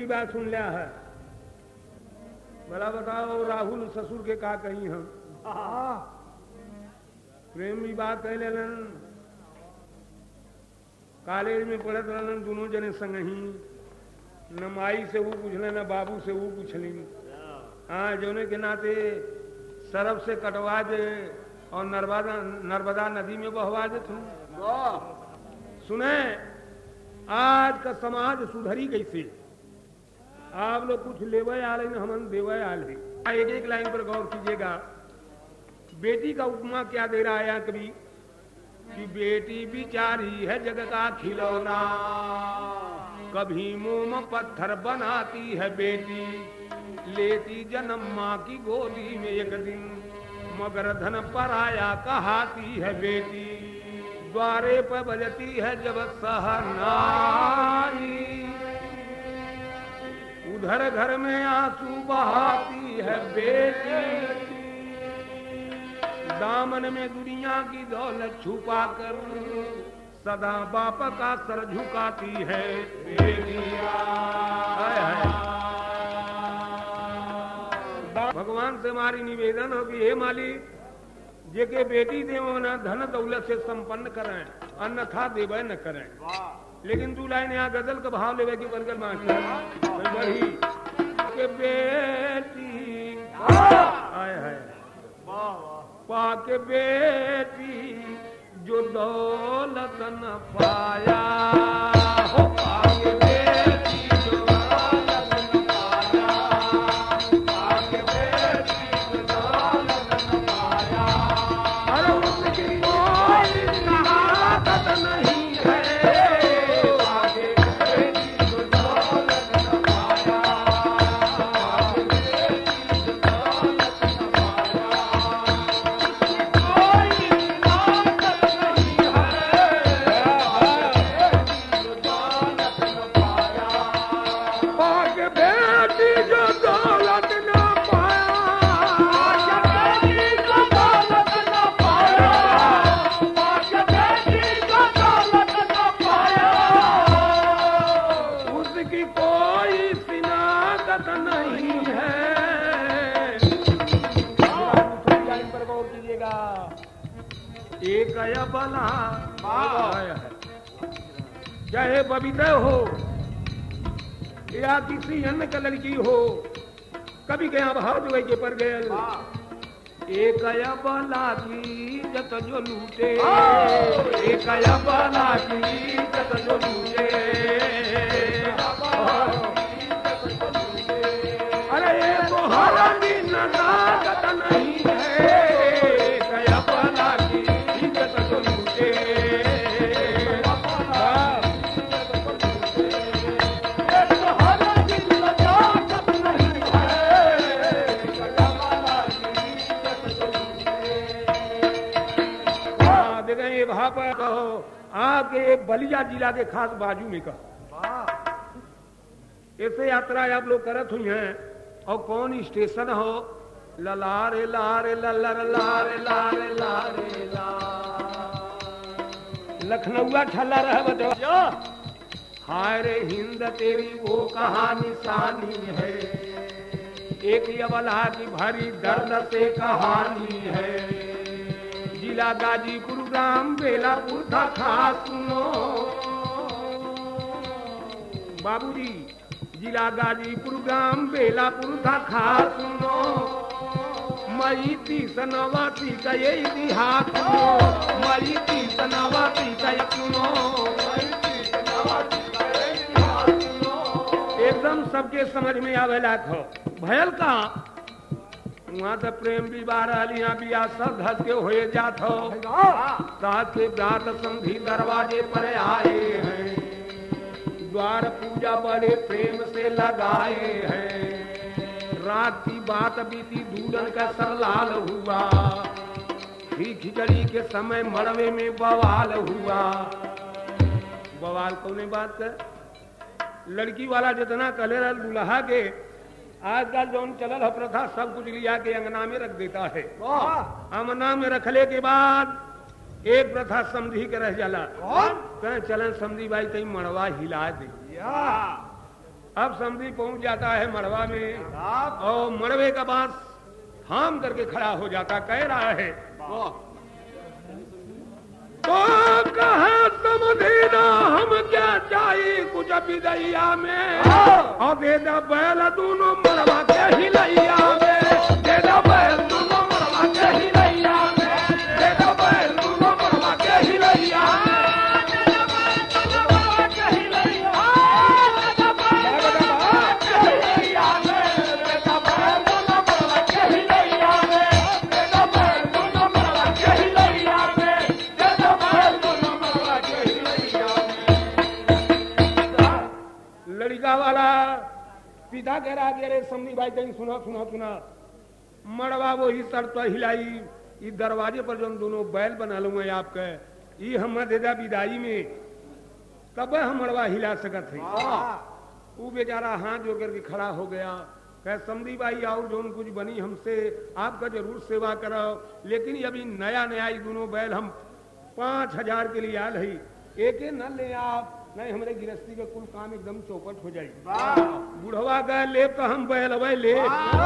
की बात सुन लिया है। भला बताओ राहुल ससुर के का कहीं हम प्रेम की बात कह लेलन। कॉलेज में पढ़त रहलन दोनों जने संग ही, न माई से वो पूछले न बाबू से वो पूछली। हाँ जोने के नाते सरफ से कटवा दे और नर्मदा नदी में बहवा दे। सुने आज का समाज सुधरी कैसे? आप लोग कुछ लेवे आले न हम देवे आले। एक एक लाइन पर गौर कीजिएगा। बेटी का उपमा क्या दे रहा है कभी कि बेटी बिचारी है जग का खिलौना, कभी मोम पत्थर बनाती है बेटी, लेती जन्म माँ की गोदी में एक दिन, मगर धन पराया कहाती है बेटी, द्वारे पर बजती है जब सहनाई, उधर घर में आंसू बहाती है बेटी, दामन में दुनिया की दौलत छुपा कर सदा बाप का सर झुकाती है बेटियां। भगवान से हमारी निवेदन हो कि हे मालिक जेके बेटी देवो न धन दौलत से संपन्न करें, अन्यथा देवे न करें। लेकिन तू लाइन यहाँ गजल का भाव लेवे की बलगल मास्टर बढ़ी के बेटी आए है पाक बेटी जो दौलत न पाया हो, पाक बेटी जो दौलत न पाया, पाक बेटी जो दौलत न पाया, अरे उसकी कोई शहादत नहीं है, पाक बेटी जो दौलत न पाया, पाक बेटी जो दौलत न बला चाहे बबीता हो या किसी अन्य का लड़की हो, कभी गया भाव जो के पर गए एक बला की जत जो लूटे, एक बला की जत जो लूटे, अरे ये तो हरानी नदाकत नहीं है, कहो आपके बलिया जिला के खास बाजू में कहो ऐसे यात्रा आप लोग करत हुई हैं और कौन स्टेशन हो ललारे लारे ललर लारे लारे लारे ला लखनऊ ठल्ला रह बजो हाय रे हिंद तेरी वो कहानी निशानी है, एक यवला की भरी दर्द से कहानी है, जिला गाजीपुर ग्राम बेलापुर था खास सुनो बाबूजी, जिला गाजीपुर ग्राम बेलापुर था खास सुनो, मई 1989 का ये इतिहास सुनो, मई 1989 का सुनो, एकदम सबके समझ में आवे लायक हो। भयल का वहाँ तो प्रेम विवाह रहा बिया सब धस के होए जात हो, साथ के व्रत संधि दरवाजे पर आए हैं, द्वार पूजा बड़े प्रेम से लगाए हैं, रात की बात बीती दूल्हन का सरलाल हुआ, खिचड़ी के समय मड़वे में बवाल हुआ। बवाल कौन बात कर लड़की वाला जितना कले रहा दुल्हा के आजकल जो चलल है प्रथा सब कुछ लिया के अंगना में रख देता है, अंगना में रखले के बाद एक प्रथा समझी के रह जाला कहें चलन समझी भाई कहीं मड़वा हिला दे, अब समधी पहुंच जाता है मड़वा में और मड़वे का बांस थाम करके खड़ा हो जाता, कह रहा है तो कहा समझी ना हम क्या चाहिए कुछ विदैया में और दे दा बैल दोनों मड़वा के हिलैया में, दे दा बैल दोनों मड़वा के हिलैया में, दे दा बैल दोनों मड़वा के हिलैया में। लड़का वाला पिता कह रहा कि अरे समझी भाई कहीं सुना सुना सुना, मड़वा वो ही सर तो हिलाई, इस दरवाजे पर जो दोनों बैल बना लूंगा आपके ये हम देदा विदाई में, तब हम मड़वा हिला सकत है। वो बेचारा हाथ जोड़ करके खड़ा हो गया, कह समझी भाई और जो कुछ बनी हमसे आपका जरूर सेवा करो, लेकिन अभी नया नया ये दोनों बैल हम 5000 के लिए आल है, एक न ले आप, नहीं हमारे गिरस्ती का कुल काम एकदम चौपट हो जाए। बुढ़वा का ले तो हम बैल अवे ले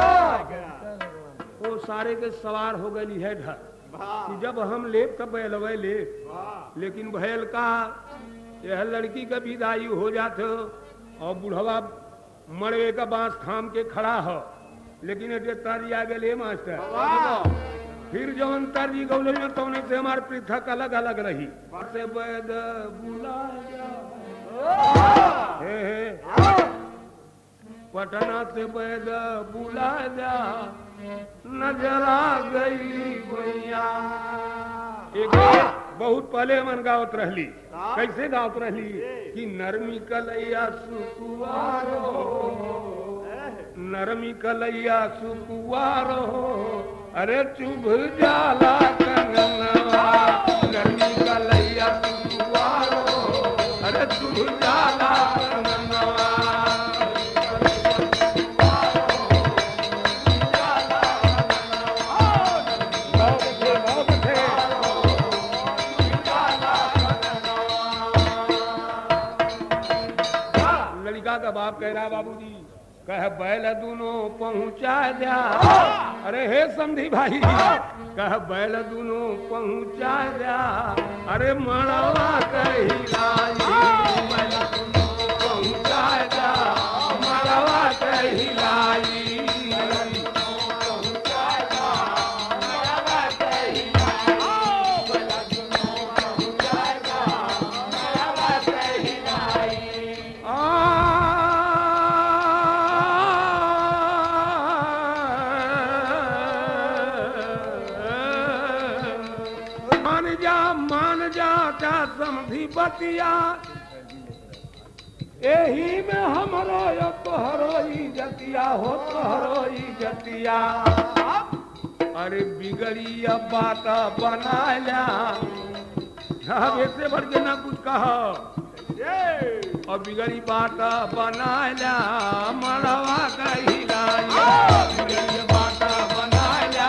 वो सारे के सवार हो गई है ढर कि जब हम ले तब बैल अवे ले, लेकिन बैल का यह लड़की का विदाई हो जाते और बुढ़वा मड़वे का बांस थाम के खड़ा हो, लेकिन तारी आ गए मास्टर फिर जो अंतर जी गौल में तो से हमारे पृथक अलग अलग रही से बैद पटना से बैद बुला जा नजर आ गई भैया। एक बहुत पहले मन गावत रहली, कैसे गावत रहली कि नरमी कलैया सुकुआरो, नरमी कलैया सुकुआरो, अरे चुभ जाला कंगनवा, नरमी कलैया सुकुआरो, अरे चुभ जाला कंगनवा। लड़का का बाप कह रहा बाबूजी कह बैल दोनों पहुंचा जा, अरे हे समझी भाई कह बैल दोनों पहुंचा जा, अरे मड़वा कहिलाई, बैल दोनों पहुंचा जा, मड़वा कहिलाई। समझी बतिया यही में हमरो यो तोहरो इज्जतिया हो, तोहरो इज्जतिया। अरे बिगड़ी अब बात बना ला, ऐसे बढ़ के ना कुछ कहो, और बिगड़ी बात बना ला मड़वा कहिला, बिगड़ी बात बना ला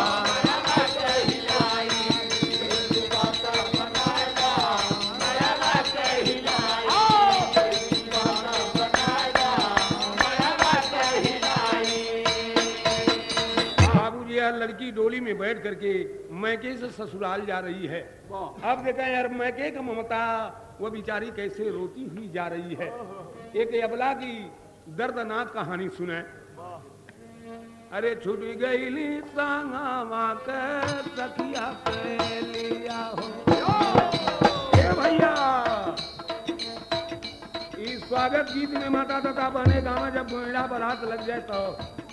लड़की डोली में बैठ करके मैके से ससुराल जा रही है। अब देखा यार मैके का ममता वो बेचारी कैसे रोती हुई जा रही है। एक अबला की दर्दनाक कहानी सुने। अरे छूट गई संगवा के सखिया पे लिया हो। ए भैया इस स्वागत गीत में माता तथा बने गाँव जब गोइला बारात लग जाए तो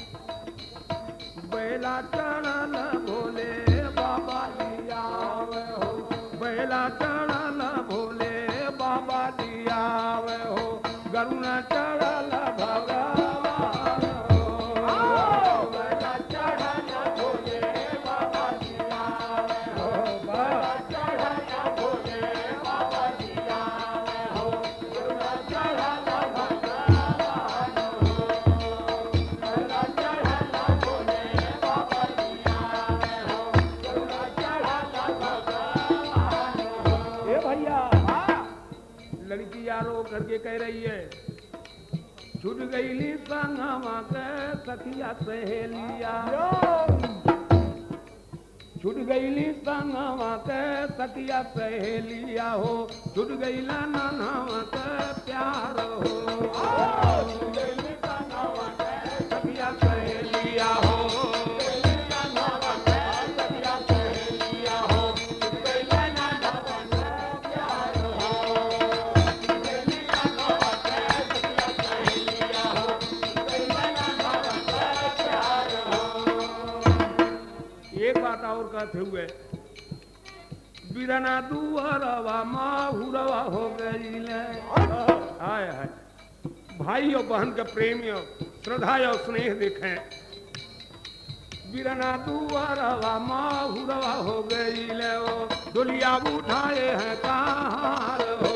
बैला चढ़ल भोले बाबा दिया हो, बैला चढ़ल भोले बाबा दिया हो, गरुण चढ़ल भगवान हो, बैला चढ़ल भोले बाबा दिया हो, बैला चढ़ल भोले बाबा दिया हो, गरुण चढ़ल भगवान हो, बैला चढ़ल भोले लड़की यारो करके कह रही है छूट गईली संगवा के सखिया सहेलिया, छूट गईली संगवा के सखिया सहेलिया हो, छूट गईला नानवा के प्यार हो, छूट गईली संगवा के सखिया सहेलिया हो, और कहते हुए बिरना दुआरवा माहुरवा हो गई। हाय हाय भाई और बहन के प्रेम और श्रद्धा और स्नेह देखें। बिरना दुआरवा माहुरवा हो गई ले, ओ दुलिया उठाए हैं कहार हो,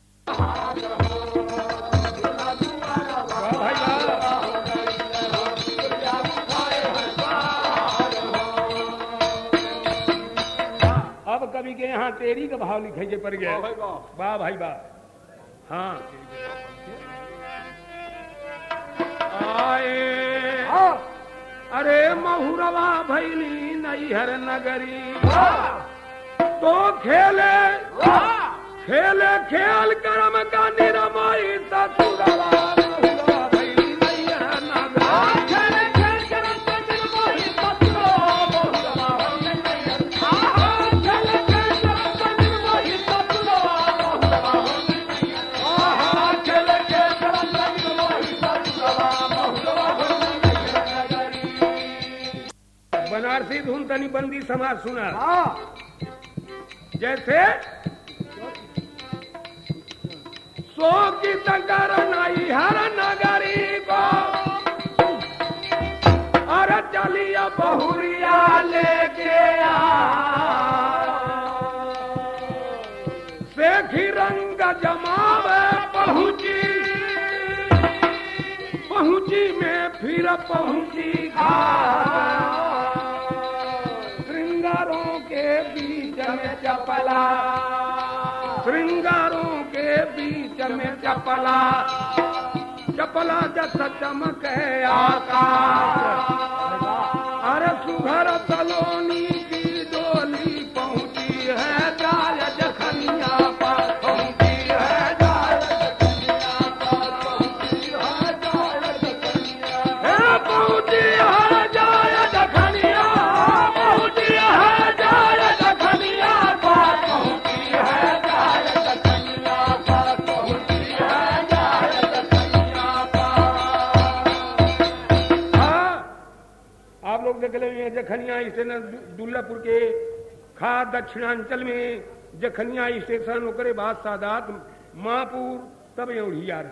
कवि के यहाँ तेरी का भाव लिखे पर गया। वाह भाई वाह। हाँ आए अरे महुरवा भैली नैहर नगरी, तो खेले खेले खेल करम का निरमाई ससुरवा, बनारसी धुन तनी बंदी समाज सुना। जैसे सो की तकर नाई हर नगरी को, अरे चलिया बहुरिया लेके सेखी रंग जमावे पहुंची, पहुंची में फिर पहुंची श्रृंगारों के बीच में चपला, श्रृंगारों के बीच में चपला, चपला जस चमके आकाश, अरे सुघर सलोनी की डोली पहुंची है जाय जखनिया पर, पहुंची है जाय जखनिया पर, पहुंची है जाय जखनिया, पहुंची है जाय जखनिया, पहुंची है जाय जखनिया पर, पहुंची है जाय जखनिया पर, पहुंची है जाय जखनिया पर। आप लोग देख ले जखनिया स्टेशन दुल्लापुर के खास दक्षिणांचल में जखनिया स्टेशन ओकरे बाद सादात मापुर तब उड़ियार।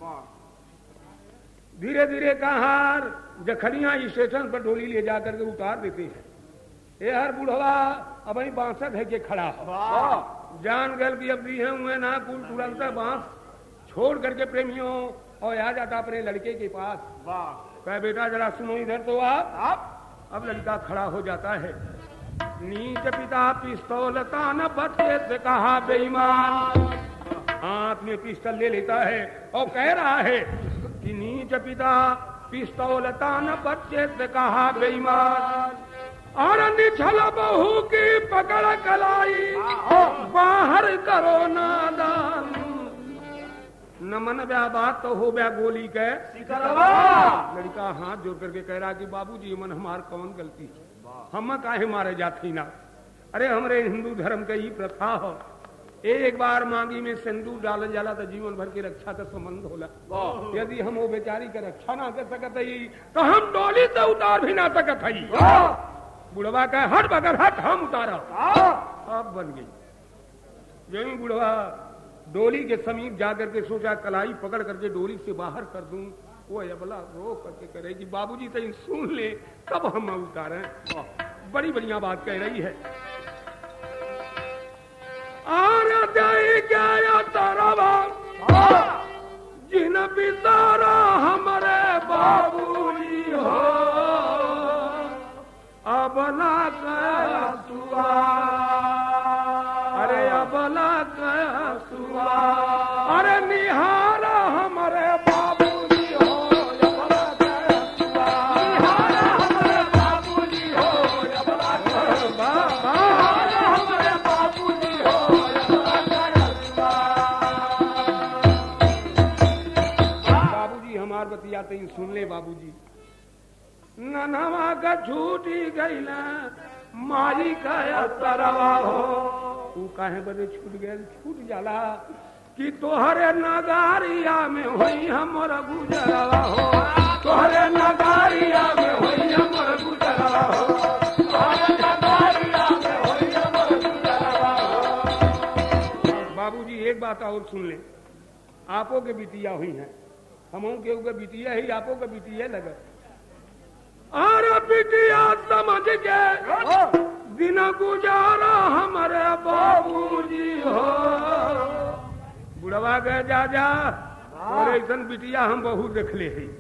धीरे धीरे कहार जखनिया स्टेशन पर डोली ले जाकर के उतार देते हैं। ये हर बुढ़वा अब ही बांसत है के खड़ा जान गल की अब दी है हुए ना कुल तुरंत बांस छोड़ करके प्रेमियों और आ जाता अपने लड़के के पास। कहे बेटा जरा सुनो इधर तो आप। अब लड़का खड़ा हो जाता है। नीच पिता पिस्तौल तान बच्चे से कहा बेईमान, हाथ में पिस्तौल ले लेता है और कह रहा है कि नीच पिता पिस्तौल तान बच्चे से कहा बेईमान, और निछल बहू की पकड़ कलाई बाहर करो नादान, नमन ब्या बात तो हो ब्या गोली के लड़का हाथ जोड़ करके कह रहा कि बाबूजी मन हमार कौन गलती है, हम काहे मारे जाती ना। अरे हमरे हिंदू धर्म का ही प्रथा हो, एक बार मांगी में सिंदूर डालल जाला तो जीवन भर की रक्षा का संबंध होला। यदि हम वो बेचारी का रक्षा ना कर सकत ही तो हम डोली से उतार भी ना सकत ही। बुढ़वा का हट बगर हट हम उतारा। अब बन गई। यही बुढ़वा डोली के समीप जाकर के सोचा कलाई पकड़ करके डोली से बाहर कर दूं। वो अबला रो करके करे कि बाबूजी तो सुन ले तब हम उतारे। बड़ी बढ़िया बात कह रही है। तारावा जिन पितारा हमारे बाबूजी हो, अबला कया सुआ, अरे अबला कया सुआ, अरे निहारा हमारे बाबूजी हो। ननवा का छूटी गईला माई का असरवा हो। तू काहे बदे छूट गए? छूट जाला कि तोहरे नगारिया में होई हमर गुजरवा हो। तोहरे नगारिया में होई हमर गुजरवा हो। तोहरे नगारिया में होई हमर गुजरवा हो। बाबूजी एक बात और सुन ले, आपो के बिटिया हुई हैं, हमों के उगे बिटिया ही, आपो के बिटिया लगा। अरे बिटिया समझ के दिन गुजारा हमारे बाबूजी हो। बुढ़वा गए जा जा और ऐसा बिटिया हम बहुत देख ले ही।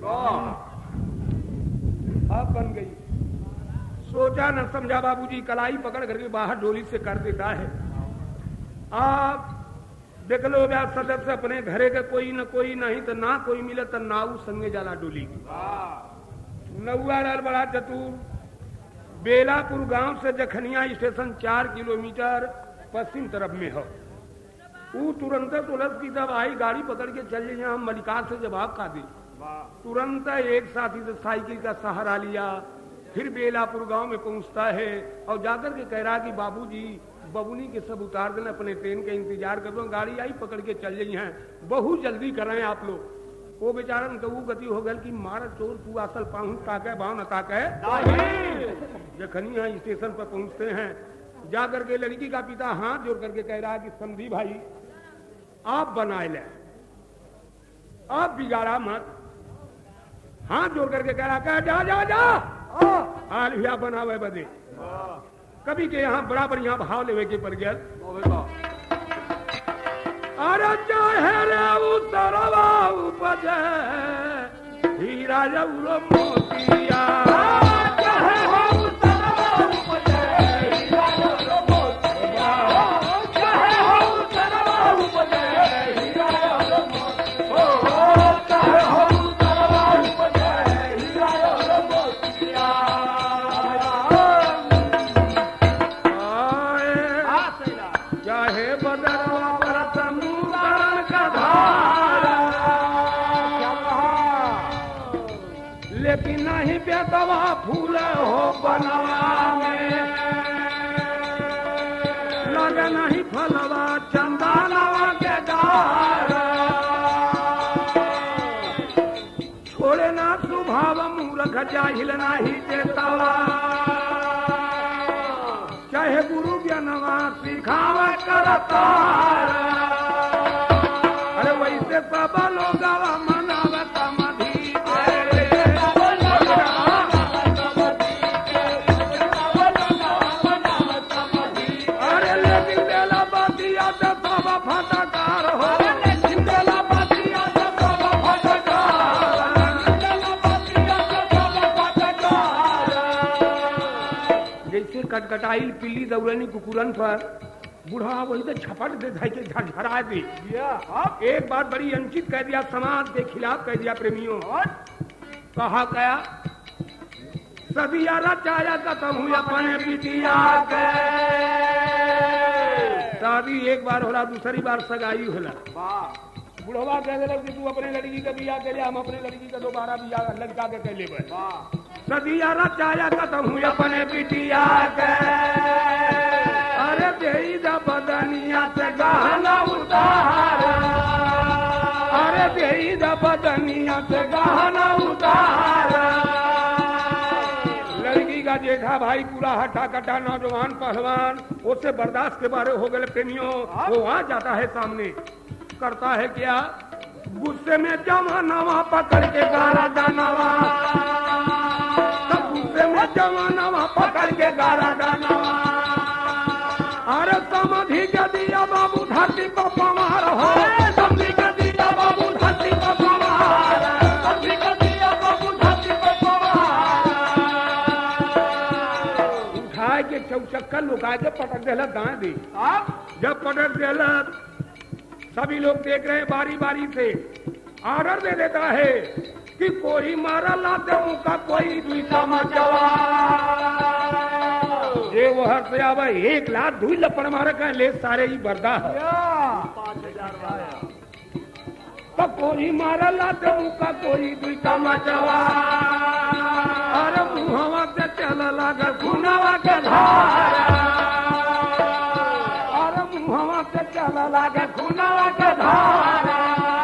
अब बन गई, सोचा न समझा बाबूजी, कलाई पकड़ करके बाहर डोली से कर देता है। आप देख लो ब्याह सदस्य अपने घरे के कोई न कोई नहीं तो ना कोई मिले तो नाऊ संगे जाला डोली की। नौआ लाल बड़ा चतुर, बेलापुर गांव से जखनिया स्टेशन 4 किलोमीटर पश्चिम तरफ में हो। वो तुरंत तुलस की जब आई गाड़ी पकड़ के चल गई, हम मलिकार से जवाब का दी। तुरंत एक साथी से साइकिल का सहारा लिया, फिर बेलापुर गांव में पहुंचता है और जाकर के कह रहा कि बाबूजी बबुनी के सब उतार देना, अपने ट्रेन का इंतजार कर दो। गाड़ी आई पकड़ के चल गई हैं, बहुत जल्दी कराएं आप लोग। वो बेचारन के वो गति हो गल कि मारा चोर तू असल पाहू ताके भाव न ताके। जखनिया स्टेशन पर पहुंचते हैं, जाकर के लड़की का पिता हाथ जोड़ करके कह रहा कि समझी भाई आप बनाए ले, आप बिगाड़ा मत। हाथ जोड़ करके कह रहा कह जा जा जा हाल भैया बनावे बदे। कभी के यहाँ बड़ा बढ़िया भाव लेवे के पर गया। अरे चाहे रे उतरवा उपजे हीरा जौरो मोतिया। चाहे हो उतरवा उपजे हीरा जौरो मोतिया। चाहे हो उतरवा उपजे हीरा जौरो मोतिया। चाहे हो उतरवा उपजे हीरा जौरो मोतिया। चाहे बदरवा लेकिन नहीं बेतवा फूल हो बनवा में, लगे नहीं फलवा चंदनवा के डार। छोड़े ना स्वभाव मूर्ख जाहिल नहीं देतवा, चाहे गुरु ज्ञानवा सिखावा करता। अरे वैसे सब लोग मनावता मधी। अरे लेकिन बेला बातिया तो सब फटकार हो। बेला बातिया तो सब फटकार। बेला बातिया तो सब फटकार। जैसे कटकटाइल पिल्ली दौड़नी कुकुरन पर बुढ़ा वही तो छपट दे के झरझरा दी। एक बात बड़ी अंचित कह दिया, समाज के खिलाफ कह दिया प्रेमियों। कहा क्या सदिया रचाया खत्म हुआ अपने बिटिया के। शादी एक बार होला, दूसरी बार सगाई होला। बुढ़वा कह दिल कि तू अपने लड़की का बिया के लिए, हम अपने लड़की का दोबारा बिया लड़का के कह ले। सदिया रचाया खत्म हुआ अपने बिटिया के। अरे देई दा बदनिया से गहना उतार। अरे देई दा बदनिया से गहना उतार। लड़की का जेठा भाई पूरा हट्टा कट्टा नौजवान पहलवान, उससे बर्दाश्त के बारे हो गए प्रेमियों। वो आ जाता है सामने, करता है क्या गुस्से में जवानवा पकड़ के गारा दानवा। गुस्से में जवानवा पकड़ के गारा दानवा। अरे समझी के दिया बाबू धरती को पमार हो। समझी के दिया बाबू धरती को पमार। समझी के दिया बाबू धरती को पमार। उठाए के चौचक्कर लुका के पटक देला दाएं दी। जब पटक देला सभी लोग देख रहे हैं, बारी बारी से ऑर्डर दे देता है कि कोई मारा लाते मुका कोई दूसरा मचवा। ये वो हर से आवा 1 लाख धुई लपड़ मारे का ले सारे ही बर्दा है। 5000 तो कोई मारा लाते मुका कोई दूसरा मचवा। अरे मुहवा के चल लागल खुनवा के धारा, अरे मुहवा के चल लागल खुनवा के धारा,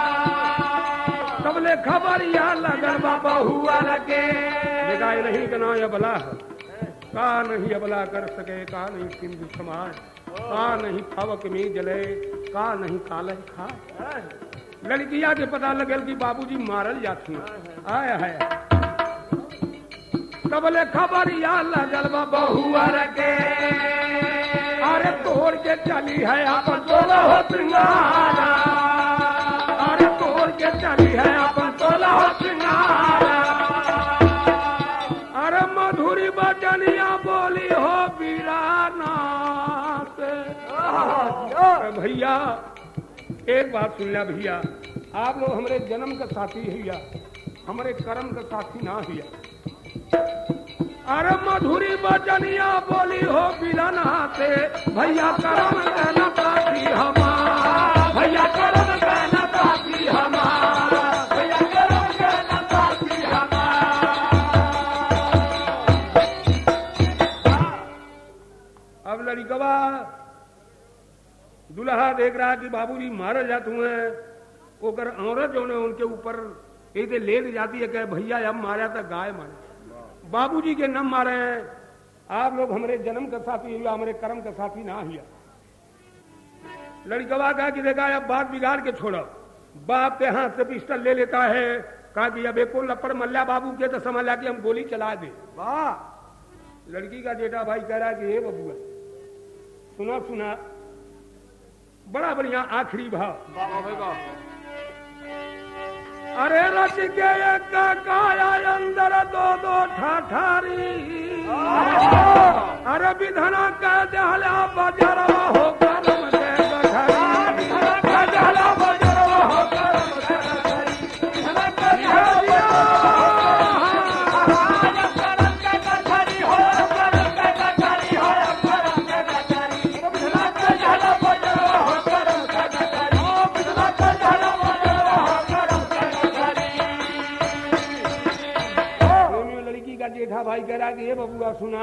सबले खबरिया लगल बाबा हुआ लगे। देखा नहीं कि ना अबला का नहीं अबला कर सके, का नहीं सिंधु समान, का नहीं पावक में जले, का नहीं काल खाए। लड़किया के पता लगल कि बाबूजी मारल जाती आया है, सबले खबरिया लगल बाबा हुआ लगे। अरे तोड़ के चली है अपन तोला हो श्रृंगारा, अरे तोड़ के चली है अपन तोला हो श्रृंगारा। अरे मधुरी बचनिया बोली हो वीराना से। भैया एक बात सुन लिया भैया, आप लोग हमारे जन्म का साथी भैया, हमारे कर्म का साथी ना भैया। अरे मधुरी बचनिया बोली हो वीराना से, भैया कर्म कहना साथी हमारा, भैया कर्म कहना साथी हमारा, भैया कर्म कहना साथी हमारा। अब लड़कवा दुल्हा देख रहा कि बाबूजी मारे जाते हुए, ओकर औरत जो ने उनके ऊपर ऐसे ले जाती है, कहे भैया अब मारा था गाय मारे, बाबूजी के न मारे हैं। आप लोग हमारे जन्म का साथी हुआ, हमारे कर्म का साथी ना हुआ। लड़कवा कहा कि देखा अब बात बिगाड़ के छोड़ो, बाप के हाथ से पिस्टल ले लेता है, कहा कि अब एको लपड़ मल्ला बाबू के तो समझ ला कि हम गोली चला दे। वाह। लड़की का बेटा भाई कह रहा कि हे बबुआ सुना सुना, बड़ा बढ़िया आखिरी भाव। अरे रच के एक काया अंदर दो दो ठाठारी, अरे विधना कह दहला बजरवा हो करम के गठरी, दहला बजरवा हो करम के गठरी, जेठा भाई कह रहा कि ये बबुआ सुना,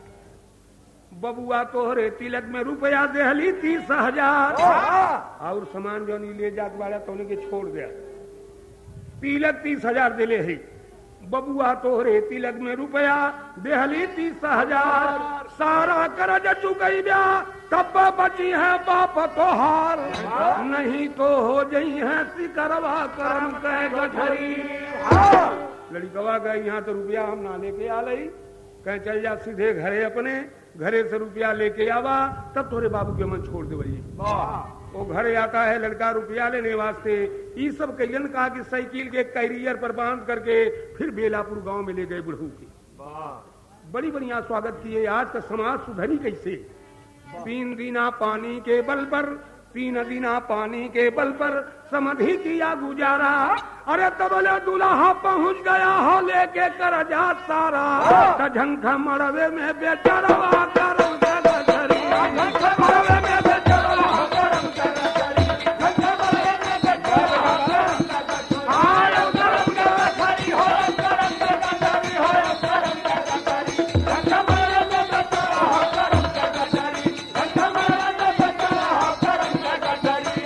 बबुआ तोहरे तिलक में रुपया देहली 30,000 और सामान जो नहीं ले जात वाला तो उन्हें छोड़ दिया, तिलक 30,000 दिले है। बबुआ तोहरे तिलक में रुपया देहली 30,000, सारा करज चुकई ब्या तब बची है बाप तोहार, नहीं तो हो जई है सिकरवा करम कह गठरी। लड़कवा गए यहाँ तो रुपया हम ना लेके आ लई, कहे चल जा सीधे घरे, अपने घरे से रुपया लेके आवा तब तोरे बाबू के मन छोड़ दे। वो घरे आता है लड़का रुपया लेने वास्ते, ये सब कहियन कहा कि साइकिल के कैरियर पर बांध करके फिर बेलापुर गांव में ले गए बुढ़ऊ की। बड़ी बढ़िया स्वागत किए। आज का समाज सुधरी कैसे, 3 दिना पानी के बल पर, 3 दिना पानी के बल पर समधि किया गुजारा। अरे तबले दुल्हा पहुंच गया हो लेके कर जा सारा, झंखा मड़वे में बेचरवा करम के गठरी, झंखा मड़वे में बेचरवा करम के गठरी, झंखा मड़वे में बेचरवा करम के गठरी, आयो करम के गठरी हो, करम के गठरी हो, करम के गठरी, झंखा मड़वे में बेचरवा करम के गठरी, झंखा मड़वे में बेचरवा करम के गठरी।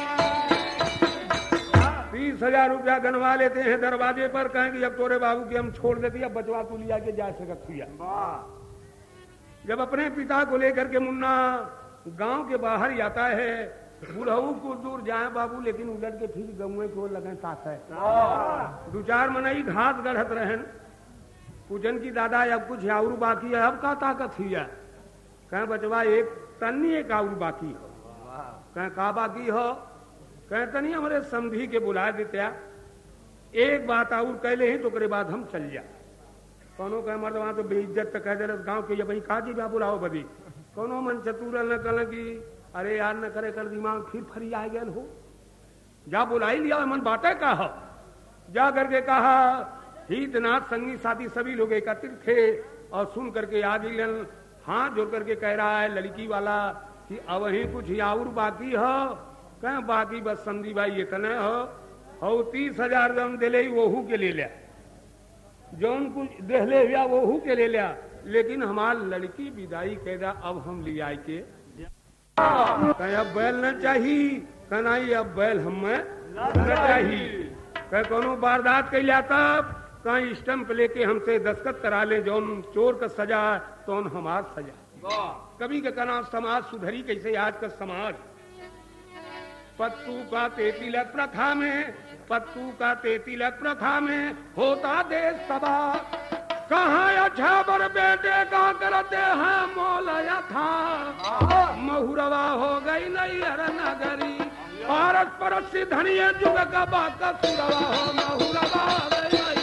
30,000 रुपया गनवा लेते हैं दरवाजे पर, कहें कि अब तोरे बाबू की हम छोड़ देती, अब बचवा तू लिया के जा सकत हुआ। जब अपने पिता को लेकर के मुन्ना गांव के बाहर ही आता है, बुढ़ऊ कुछ दूर जाए बाबू, लेकिन उलट के फिर गमुए को लगे ताक है। 2-4 मनई घास गढ़त रहन, पूजन की दादा अब कुछ और बाकी है, अब का ताकत हुआ। कहें बचवा एक तन्नी एक और बाकी हो, कहें का बाकी हो, कहें तनी हमारे समधी के बुला देते, एक बात और कह ले तो करे बाद हम चल जा। कोनो कहे मर्द वहां तो बेइज्जत तो कह दे गाँव के भाई काजी ब्या बुलाओ बदी, कोनो मन चतुर न कल की अरे यार न करे कर दिमाग फिर फरी आ गया हो, जा बुलाई लिया मन बातें कहा, जा करके कहा हितनाथ संगी साथी सभी लोग एकत्रित थे और सुन करके आज हाथ जोड़ करके कह रहा है लड़की वाला कि अब ही कुछ और बाकी हो, कहें बाकी बस समझी भाई इतने हो 30,000 दम दिले वहू के ले लिया, जौन कुछ देहले हुआ वो के ले लिया, लेकिन हमार लड़की विदाई कैदा अब हम ले आए के कहीं अब बैल न चाहिए, कनाई अब बैल हमें न चाहिए। कह कोनो वारदात कैलिया तब कहीं स्टम्प लेके हमसे दस्तखत करा ले, जौन चोर का सजा तो हमार सजा। कभी के कहना समाज सुधरी कैसे आज का समाज। पत्तू का 33 प्रथा में, पत्तू का 33 प्रथा में होता देश तबाह। कहाँ अच्छा बर बेटे का करते हैं मोलया था, महुरवा हो गई नहीं हर नगरी। पारस परस धनिया जुग का बाका सुरवा हो, महुरवा हो गई